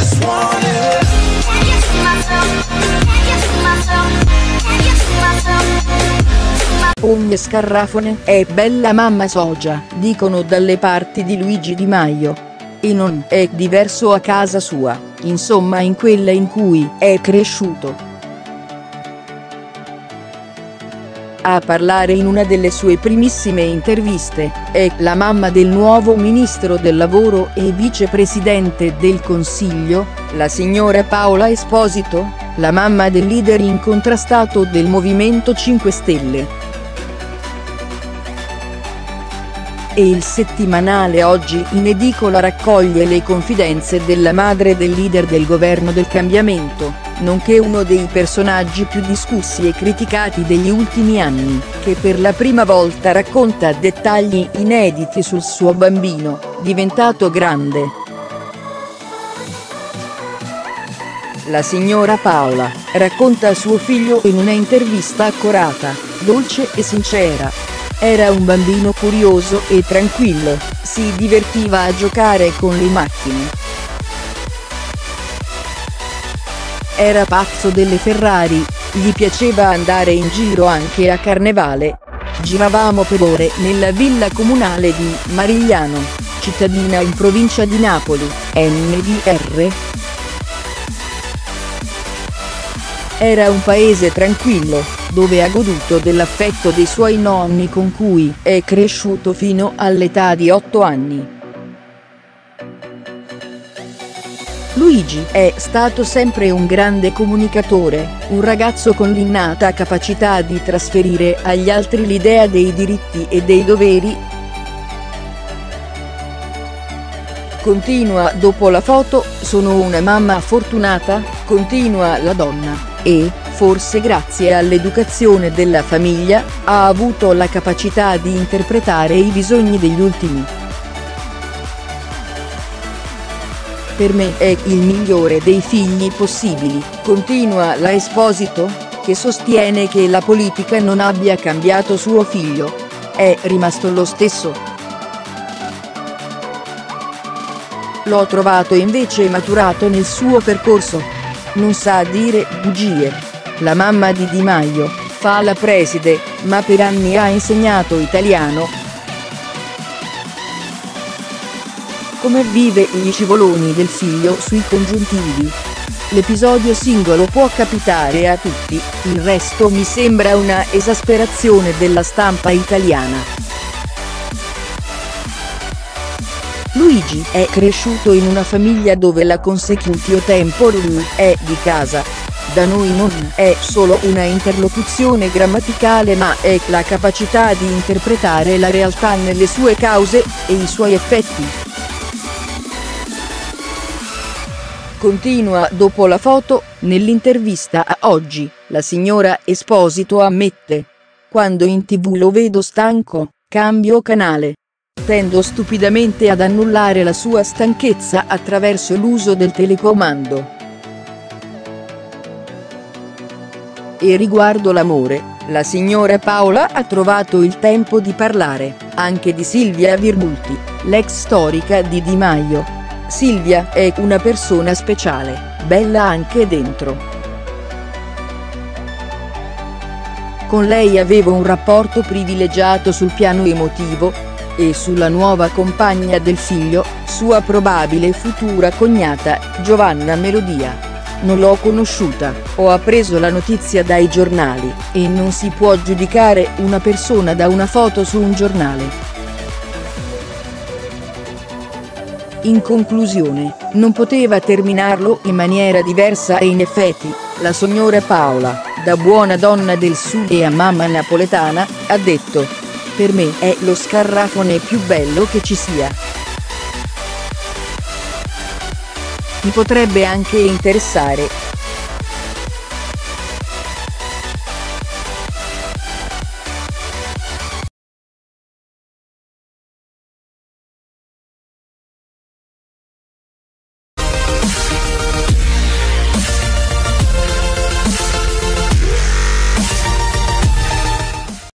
just wanna. Can you see myself? Can you see myself? Can you see myself? Ogni scarrafone è bella mamma sogia, dicono dalle parti di Luigi Di Maio. E non è diverso a casa sua, insomma in quella in cui è cresciuto. A parlare in una delle sue primissime interviste è la mamma del nuovo ministro del lavoro e vicepresidente del Consiglio, la signora Paola Esposito, la mamma del leader incontrastato del Movimento 5 Stelle. E il settimanale Oggi in edicola raccoglie le confidenze della madre del leader del governo del cambiamento, nonché uno dei personaggi più discussi e criticati degli ultimi anni, che per la prima volta racconta dettagli inediti sul suo bambino, diventato grande. La signora Paola racconta suo figlio in una intervista accurata, dolce e sincera. Era un bambino curioso e tranquillo, si divertiva a giocare con le macchine. Era pazzo delle Ferrari, gli piaceva andare in giro anche a Carnevale. Giravamo per ore nella villa comunale di Marigliano, cittadina in provincia di Napoli, NDR. Era un paese tranquillo, dove ha goduto dell'affetto dei suoi nonni con cui è cresciuto fino all'età di 8 anni. Luigi è stato sempre un grande comunicatore, un ragazzo con l'innata capacità di trasferire agli altri l'idea dei diritti e dei doveri. Continua dopo la foto, sono una mamma fortunata, continua la donna, e, forse grazie all'educazione della famiglia, ha avuto la capacità di interpretare i bisogni degli ultimi. Per me è il migliore dei figli possibili, continua la Esposito, che sostiene che la politica non abbia cambiato suo figlio. È rimasto lo stesso. L'ho trovato invece maturato nel suo percorso. Non sa dire bugie. La mamma di Di Maio fa la preside, ma per anni ha insegnato italiano. Come vive gli scivoloni del figlio sui congiuntivi. L'episodio singolo può capitare a tutti, il resto mi sembra una esasperazione della stampa italiana. Luigi è cresciuto in una famiglia dove la consecutio temporum è di casa. Da noi non è solo una interlocuzione grammaticale ma è la capacità di interpretare la realtà nelle sue cause e i suoi effetti. Continua dopo la foto, nell'intervista a Oggi, la signora Esposito ammette: quando in TV lo vedo stanco, cambio canale. Tendo stupidamente ad annullare la sua stanchezza attraverso l'uso del telecomando. E riguardo l'amore, la signora Paola ha trovato il tempo di parlare anche di Silvia Virbulti, l'ex storica di Di Maio. Silvia è una persona speciale, bella anche dentro. Con lei avevo un rapporto privilegiato sul piano emotivo, e sulla nuova compagna del figlio, sua probabile futura cognata, Giovanna Melodia. Non l'ho conosciuta, ho appreso la notizia dai giornali, e non si può giudicare una persona da una foto su un giornale. In conclusione, non poteva terminarlo in maniera diversa e in effetti, la signora Paola, da buona donna del sud e a mamma napoletana, ha detto: per me è lo scarrafone più bello che ci sia. Ti potrebbe anche interessare